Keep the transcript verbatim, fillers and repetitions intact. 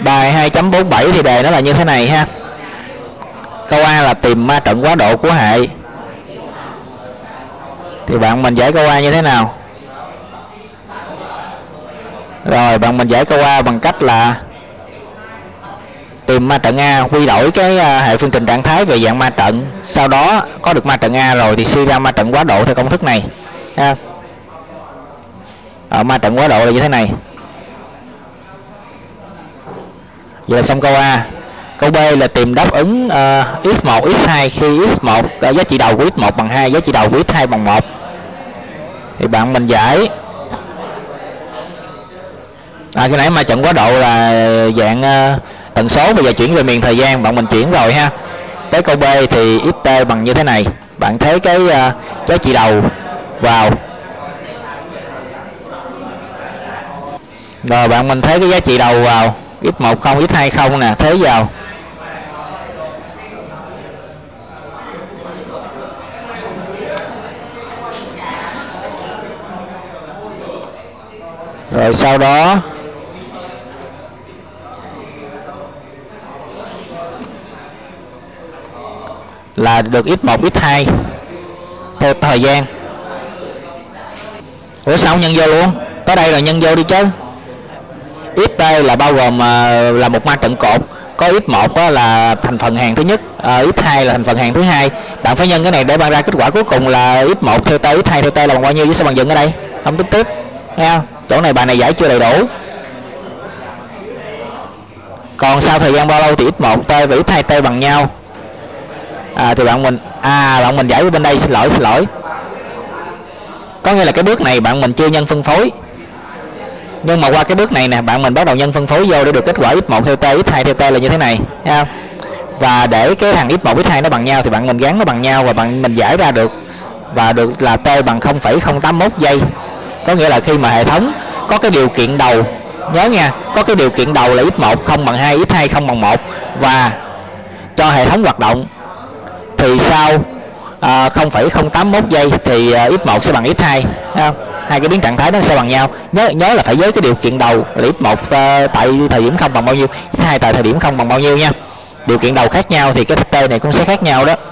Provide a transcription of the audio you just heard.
Bài hai chấm bốn bảy thì đề nó là như thế này ha. Câu A là tìm ma trận quá độ của hệ. Thì bạn mình giải câu A như thế nào? Rồi bạn mình giải câu A bằng cách là tìm ma trận A, quy đổi cái hệ phương trình trạng thái về dạng ma trận, sau đó có được ma trận A rồi thì suy ra ma trận quá độ theo công thức này ha. Ở ma trận quá độ là như thế này. Vậy là xong câu A. Câu B là tìm đáp ứng uh, x một, x hai khi x một uh, giá trị đầu của x một bằng hai, giá trị đầu của x hai bằng một. Thì bạn mình giải à, khi nãy ma trận quá độ là dạng uh, tần số, bây giờ chuyển về miền thời gian, bạn mình chuyển rồi ha. Tới câu B thì xt bằng như thế này. Bạn thấy cái uh, giá trị đầu vào. Rồi bạn mình thấy cái giá trị đầu vào x một không, x hai không nè, thế vào. Rồi sau đó là được x một, x hai theo thời gian. Ủa sao nhân vô luôn? Tới đây là nhân vô đi chứ. xt là bao gồm là một ma trận cột, có x một là thành phần hàng thứ nhất, x hai là thành phần hàng thứ hai. Bạn phải nhân cái này để bạn ra kết quả cuối cùng là x một theo t, x hai theo t là bằng bao nhiêu, chứ sao bằng dựng ở đây không tính tiếp, nghe không? Chỗ này bài này giải chưa đầy đủ. Còn sau thời gian bao lâu thì x một t và x hai t bằng nhau. À, thì bạn mình à bạn mình giải bên đây, xin lỗi xin lỗi có nghĩa là cái bước này bạn mình chưa nhân phân phối, nhưng mà qua cái bước này nè bạn mình bắt đầu nhân phân phối vô để được kết quả x một theo t, x hai theo t là như thế này, thấy không? Và để cái thằng x một, x hai nó bằng nhau thì bạn mình gắn nó bằng nhau và bạn mình giải ra được và được là t bằng không phẩy không tám mốt giây. Có nghĩa là khi mà hệ thống có cái điều kiện đầu, nhớ nha, có cái điều kiện đầu là x một không bằng hai, x hai không bằng một, và cho hệ thống hoạt động thì sau à, không phẩy không tám mốt giây thì à, x một sẽ bằng x hai, thấy không? Hai cái biến trạng thái nó sẽ bằng nhau. Nhớ nhớ là phải với cái điều kiện đầu là x một uh, tại thời điểm không bằng bao nhiêu, x hai tại thời điểm không bằng bao nhiêu nha. Điều kiện đầu khác nhau thì cái t này cũng sẽ khác nhau đó.